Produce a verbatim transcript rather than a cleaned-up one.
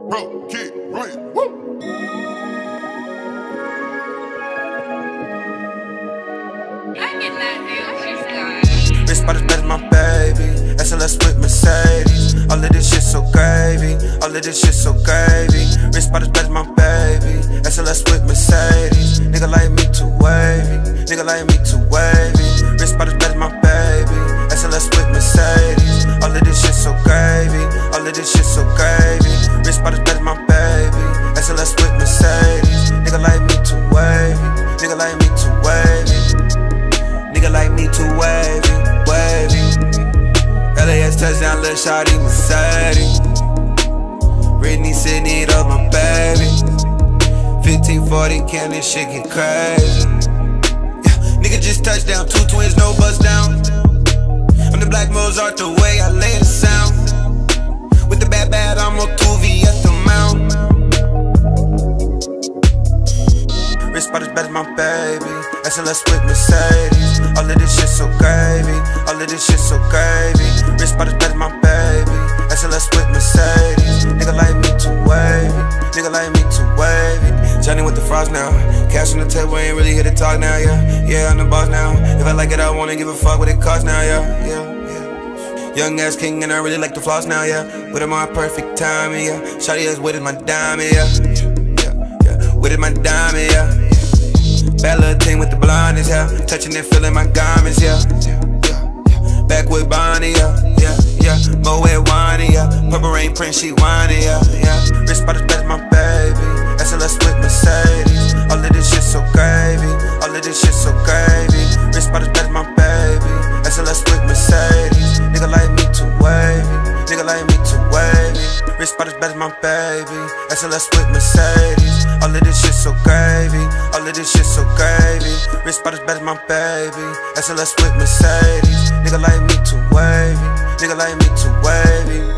Bro, keep running. Woo! Wrist by the bed of my baby, S L S with Mercedes. All of this shit so gravy, all of this shit so gravy. Wrist by the bed of my baby, S L S with Mercedes. Nigga like me too wavy, nigga like me too wavy. Wrist by the bed of my baby, S L S with Mercedes. All of this shit so gravy, all of this shit so gravy. Wrist by the bed of my baby, S L S with Mercedes. Nigga like me too wavy, nigga like me too wavy. Nigga like me too wavy, wavy. L A S touchdown, lil' shawty Mercedes. Britney Sydney, up my baby. fifteen forty, can this shit get crazy? Yeah, nigga just touchdown, two twins, no bust down. I'm the Black Mozart, the way I lay the sound. With the bad bad, I'm on two V at the mount. Wrist by the bed of my baby, S L S with Mercedes. All of this shit so gravy, all of this shit so gravy. Wrist by the bed of my baby, S L S with Mercedes. Nigga like me too wavy, nigga like me too wavy. Johnny with the frost now, cash on the table, ain't really here to talk now, yeah. Yeah, I'm the boss now. If I like it, I wanna give a fuck what it costs now, yeah, yeah, yeah. Young ass king and I really like the floss now, yeah. With it my perfect timing, yeah. Shawty ass with it my diamond, yeah. Yeah, yeah. With it my diamond, yeah. Bad little thing with the blondness, yeah. Touching and feeling my garments, yeah. Back with Bonnie, yeah, yeah, yeah. Moet whiny, yeah. Purple rain print, she whiny, yeah, yeah. Wrist by the bed of my baby, S L S with Mercedes. All of this shit so gravy, all of this shit so gravy. Wrist by the bed of my baby, S L S with Mercedes. Nigga like me too wavy, nigga like me too wavy. Wrist by the bed of my baby, S L S with Mercedes. All of this shit so gravy, all of this shit so gravy. Wrist by the bed of my baby, S L S with Mercedes. Nigga like me too wavy, nigga like me too wavy.